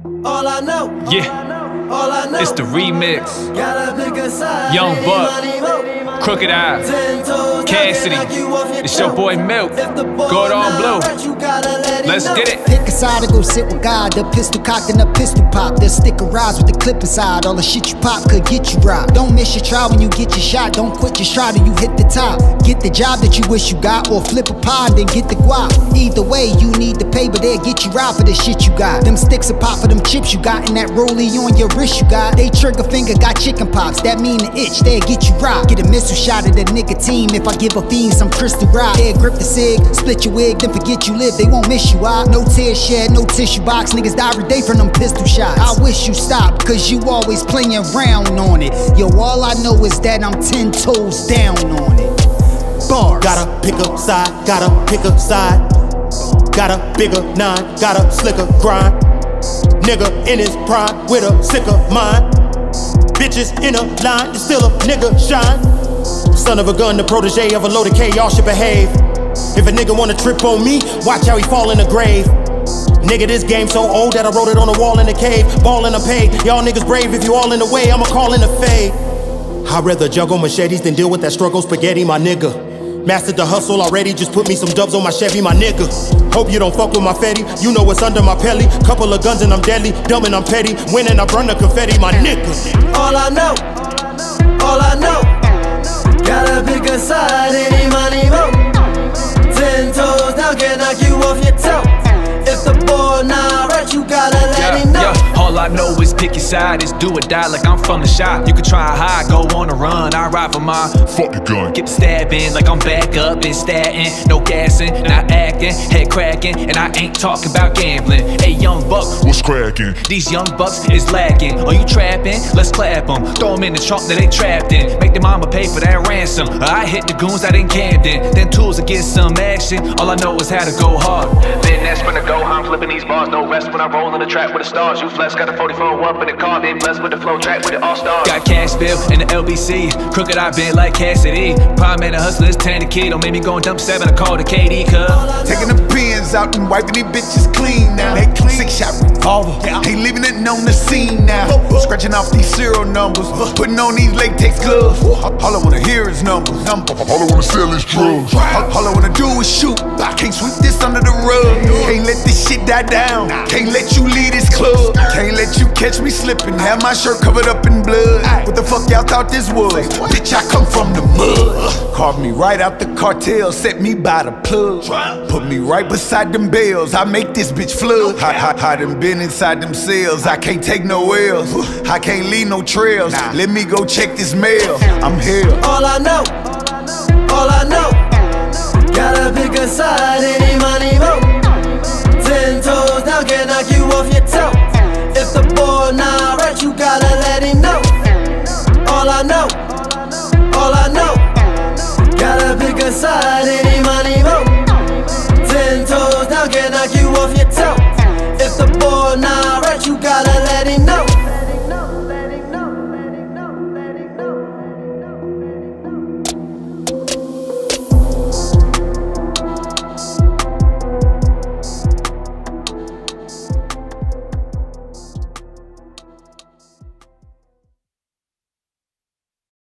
All I know. Yeah, all I know. It's the remix. Young Buck, Crooked Eye, Cassidy. It's your boy Milk. Gordon Blue. Let's get it. Pick a side to go sit with God. The pistol cocked and the pistol pop. The sticker rise with the clip inside. All the shit you pop could get you robbed. Don't miss your try when you get your shot. Don't quit your stride till you hit the top. Get the job that you wish you got, or flip a pie and then get the guap. Either way, you need the pay, but they'll get you robbed for the shit you got. Them sticks are pop for them chips you got, and that rollie on your wrist you got. They trigger finger got chicken pops. That mean the itch, they'll get you robbed. Get a missile shot of the nicotine if I give a fiend some crystal rock. They'll grip the cig, split your wig, then forget you live. They won't miss you out. No tears shed, no tissue box. Niggas die every day from them pistol shots. I wish you stopped, cause you always playing around on it. Yo, all I know is that I'm 10 toes down on it. Bars. Gotta pick a side, gotta pick a side. Got a bigger nine, got a slicker grind. Nigga in his prime with a sicker mind. Bitches in a line, it's still a nigga shine. Son of a gun, the protege of a loaded K, y'all should behave. If a nigga wanna trip on me, watch how he fall in the grave. Nigga, this game so old that I wrote it on the wall in the cave. Ball in a pay, y'all niggas brave. If you all in the way, I'ma call in the fade. I'd rather juggle machetes than deal with that struggle spaghetti, my nigga. Mastered the hustle already, just put me some dubs on my Chevy, my nigga. Hope you don't fuck with my fetty, you know what's under my pelly. Couple of guns and I'm deadly, dumb and I'm petty. Winning, I burn the confetti, my nigga. All I know, all I know. Gotta pick a side, any money mo. 10 toes down, can knock you off your toe. If the ball not right, you gotta let him know. All I know is pick your side, it's do or die like I'm from the shop. You can try to hide, go on a run, I ride for my fuck the gun. Get the stabbing like I'm back up in statin. No gassing, not acting, head cracking. And I ain't talking about gambling. Hey young buck, what's cracking? These young bucks is lacking. Are you trapping? Let's clap them. Throw them in the trunk that they trapped in. Make their mama pay for that ransom. I hit the goons out in Camden. Then tools to get some action. All I know is how to go hard. Then that's when I go, I'm flipping these bars. No rest when I roll on the track with the stars. You flex, got a 44 up in the car. Been blessed with the flow track with the all-stars. Got Cashville in the LBC. Crooked Eye been like Cassidy. Prime man, the hustler is Tanner Key. Don't make me go and dump 7. I call the KD cuz. Taking the pins out and wiping these bitches clean now. They clean. 6-shot revolver. Ain't leaving it on the scene now. Scratching off these serial numbers. Putting on these latex gloves. All I wanna hear is numbers. All I wanna sell is drugs. All I wanna do is shoot. Can't sweep this under the rug. Can't let this shit die down. Can't let you lead this club. Can't let you catch me slipping. Have my shirt covered up in blood. What the fuck y'all thought this was? Bitch, I come from the mud. Carved me right out the cartel. Set me by the plug. Put me right beside them bales. I make this bitch flood. I done been inside them cells. I can't take no L's. I can't leave no trails. Let me go check this mail. I'm here. All I know, all I know. Gotta pick a side, any money mo.